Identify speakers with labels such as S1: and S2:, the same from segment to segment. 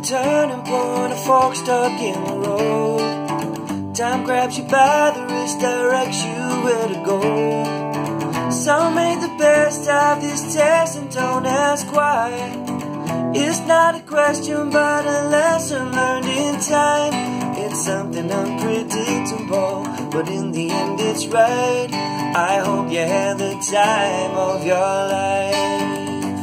S1: turning point, a fork stuck in the road. Time grabs you by the wrist, directs you where to go. Some make the best of this test and don't ask why. It's not a question but a lesson learned in time. It's something unpredictable, but in the end it's right. I hope you had the time of your life.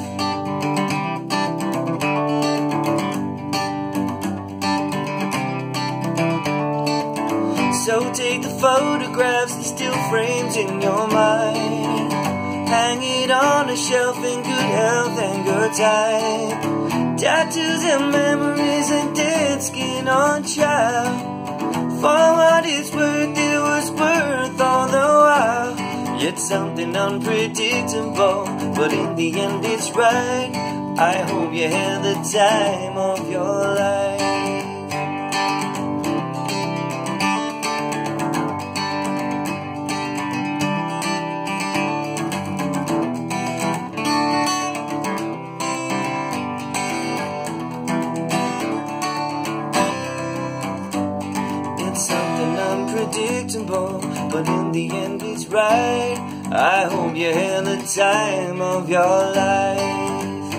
S1: So take the photographs and still frames in your mind. Hang it on a shelf in good health and good time. Tattoos and memories and dead skin on trial. For what it's worth, it was worth all the while. Yet something unpredictable, but in the end it's right. I hope you had the time of your life. Something unpredictable, but in the end it's right. I hope you had the time of your life.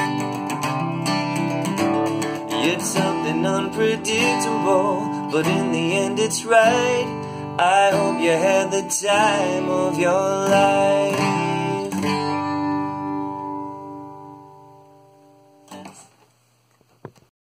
S1: It's something unpredictable, but in the end it's right. I hope you had the time of your life.